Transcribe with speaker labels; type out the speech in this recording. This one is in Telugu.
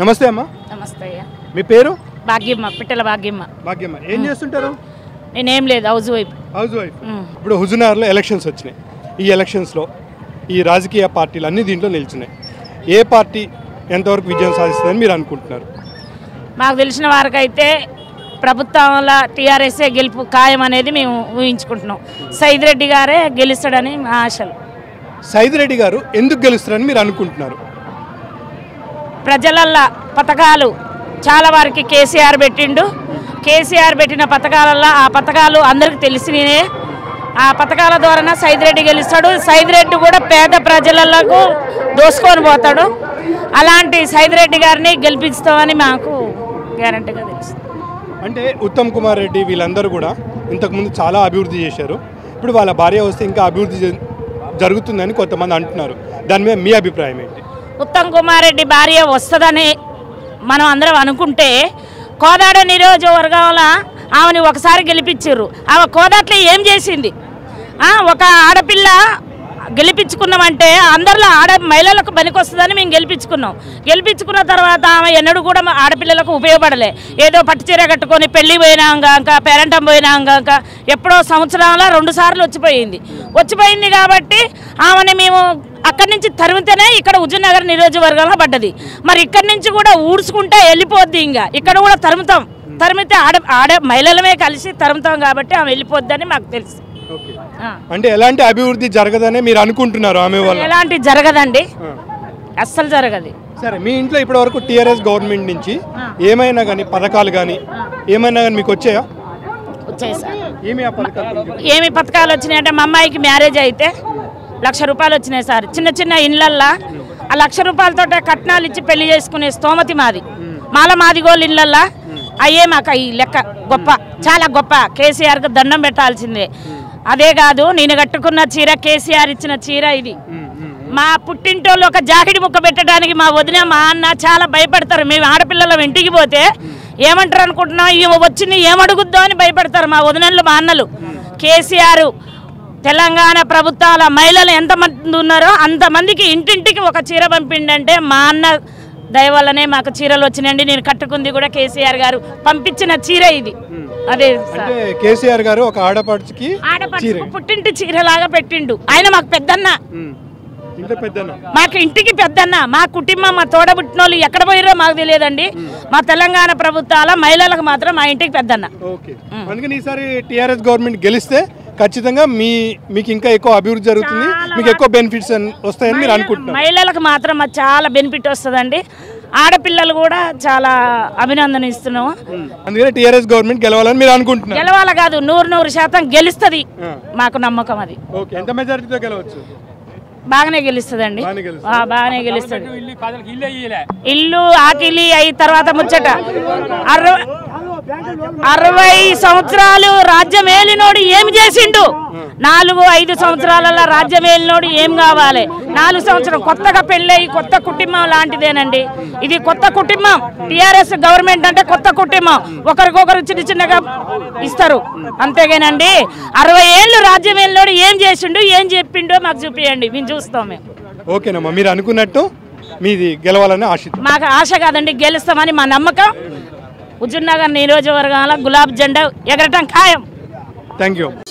Speaker 1: నమస్తే అమ్మా.
Speaker 2: నమస్తే అయ్యా.
Speaker 1: మీ పేరు?
Speaker 2: భాగ్యమ్మ, పిట్టల భాగ్యమ్మ.
Speaker 1: భాగ్యమ్మ, ఏం చేస్తుంటారు?
Speaker 2: నేనేం లేదు, హౌస్ వైఫ్.
Speaker 1: House wife. ఇప్పుడు హుజుర్నగర్లో ఎలక్షన్స్ వచ్చినాయి. ఈ ఎలక్షన్స్లో ఈ రాజకీయ పార్టీలు అన్ని దీంట్లో నిలిచినాయి. ఏ పార్టీ ఎంతవరకు విజయం సాధిస్తుందని మీరు అనుకుంటున్నారు?
Speaker 2: మాకు తెలిసిన వారికైతే ప్రభుత్వంలో టీఆర్ఎస్ఏ గెలుపు ఖాయం అనేది మేము ఊహించుకుంటున్నాం. సైది రెడ్డి గారే గెలుస్తాడని మా ఆశలు.
Speaker 1: సైది రెడ్డి గారు ఎందుకు గెలుస్తారని మీరు అనుకుంటున్నారు?
Speaker 2: ప్రజలల్లో పథకాలు చాలా వారికి కేసీఆర్ పెట్టిండు. కేసీఆర్ పెట్టిన పథకాలల్లో ఆ పథకాలు అందరికి తెలిసినే. ఆ పథకాల ద్వారా సైది రెడ్డి గెలుస్తాడు. సైది రెడ్డి కూడా పేద ప్రజలకు దోసుకొని పోతాడు. అలాంటి సైది రెడ్డి గారిని గెలిపిస్తామని మాకు గ్యారంటీగా తెలుసు.
Speaker 1: అంటే ఉత్తమ్ కుమార్ రెడ్డి వీళ్ళందరూ కూడా ఇంతకుముందు చాలా అభివృద్ధి చేశారు. ఇప్పుడు వాళ్ళ భార్య వస్తే ఇంకా అభివృద్ధి జరుగుతుందని కొంతమంది అంటున్నారు. దాని మీద మీ అభిప్రాయం ఏంటి?
Speaker 2: ఉత్తమ్ కుమార్ రెడ్డి భార్య వస్తుందని మనం అందరం అనుకుంటే కోదాడ నియోజకవర్గంలో ఆమెని ఒకసారి గెలిపించారు. ఆమె కోదాట్లో ఏం చేసింది? ఒక ఆడపిల్ల గెలిపించుకున్నామంటే అందరిలో మహిళలకు పనికొస్తుందని మేము గెలిపించుకున్న తర్వాత ఆమె ఎన్నడూ కూడా ఆడపిల్లలకు ఉపయోగపడలే. ఏదో పట్టు చీర కట్టుకొని పెళ్లి పోయినాక పేరంటం పోయినాక ఎప్పుడో సంవత్సరంలో 2 సార్లు వచ్చిపోయింది కాబట్టి ఆమెని మేము అక్కడి నుంచి తరిమితేనే ఇక్కడ హుజూర్నగర్ నియోజకవర్గంలో పడ్డది. మరి ఇక్కడి నుంచి కూడా ఊడ్చుకుంటే వెళ్ళిపోద్ది. ఇంకా ఇక్కడ కూడా తరిమితే ఆడ మహిళలమే కలిసి తరుముతాం కాబట్టి ఆమె వెళ్ళిపోద్దని మాకు తెలుసు.
Speaker 1: అంటే ఎలాంటి అభివృద్ధి జరగదని మీరు అనుకుంటున్నారు? ఆమె వల్ల
Speaker 2: ఎలాంటి జరగదండి, అస్సలు జరగదు.
Speaker 1: సరే, మీ ఇంట్లో ఇప్పటి వరకు టీఆర్ఎస్ గవర్నమెంట్ నుంచి ఏమైనా కానీ పథకాలు కానీ ఏమైనా కానీ మీకు వచ్చాయా?
Speaker 2: వచ్చాయి సార్.
Speaker 1: ఏమి
Speaker 2: పథకాలు వచ్చినాయంటే మా అమ్మాయికి మ్యారేజ్ అయితే 1,00,000 రూపాయలు వచ్చినాయి సార్. చిన్న ఇళ్ళల్లో ఆ 1,00,000 రూపాయలతో కట్నాలు ఇచ్చి పెళ్లి చేసుకునే స్తోమతి మాది. మాదిగోళ్ళు ఇళ్ళల్లో అయ్యే మాకు ఈ లెక్క గొప్ప, చాలా గొప్ప. కేసీఆర్కి దండం పెట్టాల్సిందే. అదే కాదు, నేను కట్టుకున్న చీర కేసీఆర్ ఇచ్చిన చీర ఇది. మా పుట్టింటోళ్ళు ఒక జాకెట్ ముక్క పెట్టడానికి మా వదిన మా అన్న చాలా భయపడతారు. మేము ఆడపిల్లల ఇంటికి పోతే ఏమంటారు అనుకుంటున్నాం, వచ్చింది ఏమడుగుద్దాం అని భయపడతారు మా వదినలు మా అన్నలు. కేసీఆర్ తెలంగాణ ప్రభుత్వాల మహిళలు ఎంతమంది ఉన్నారో అంతమందికి ఇంటింటికి ఒక చీర పంపిండంటే మా అన్న దయవల్లనే మాకు చీరలు వచ్చినాయండి. నేను కట్టుకుంది కూడా కేసీఆర్ గారు పంపించిన చీర ఇది. అదే
Speaker 1: కేసీఆర్ గారు ఒక ఆడపడుచుకి
Speaker 2: పుట్టింటి చీరలాగా పెట్టిండు. ఆయన మాకు పెద్దన్న, మాకు ఇంటికి పెద్దన్న. మా కుటుంబం, మా తోడబుట్టినోళ్ళు ఎక్కడ పోయిరో మాకు తెలియదండి. మా తెలంగాణ ప్రభుత్వాల మహిళలకు మాత్రం మా ఇంటికి పెద్దన్న.
Speaker 1: అందుకని ఈసారి టీఆర్ఎస్ గవర్నమెంట్ గెలిస్తే ఖచ్చితంగా మీకు ఇంకా ఎక్కువ అభివృద్ధి జరుగుతుంది, మీకు ఎక్కువ బెనిఫిట్స్ వస్తాయని మీరు అనుకుంటున్నారు?
Speaker 2: మహిళలకు మాత్రం చాలా బెనిఫిట్ వస్తుందండి. ఆడపిల్లలు కూడా చాలా అభినందనిస్తున్నాము.
Speaker 1: అందుకని టీఆర్ఎస్ గవర్నమెంట్ గెలవాలని మీరు అనుకుంటున్నారు?
Speaker 2: గెలవాలి కాదు, 100% గెలుస్తుంది. మాకు నమ్మకం అది.
Speaker 1: ఎంత మెజారిటీతో గెలవచ్చు?
Speaker 2: బాగానే గెలుస్తుందండి, బాగానే గెలుస్తుంది. ఇల్లు ఆకిలి అయిన తర్వాత ముచ్చట 60 సంవత్సరాలు రాజ్యం ఏలినోడు ఏమి చేసిండు? 4-5 సంవత్సరాలలో రాజ్యం ఏలినోడు ఏం కావాలి? 4 సంవత్సరాలు కొత్తగా పెళ్ళయి కొత్త కుటుంబం లాంటిదేనండి ఇది. కొత్త కుటుంబం టీఆర్ఎస్ గవర్నమెంట్ అంటే కొత్త కుటుంబం. ఒకరికొకరు చిన్నగా ఇస్తారు అంతేగానండి. 60 ఏళ్ళు రాజ్యం ఏలినోడు ఏం చేసిండు, ఏం చెప్పిండో మాకు చూపియండి, మేము చూస్తాం. మేము
Speaker 1: ఓకేనమ్మా, మీరు అనుకున్నట్టు మీది గెలవాలని ఆశ?
Speaker 2: మాకు ఆశ కాదండి, గెలుస్తామని మా నమ్మకం. హుజూర్నగర్ నియోజకవర్గంలో గులాబీ జెండా ఎగరటం ఖాయం.
Speaker 1: Thank you.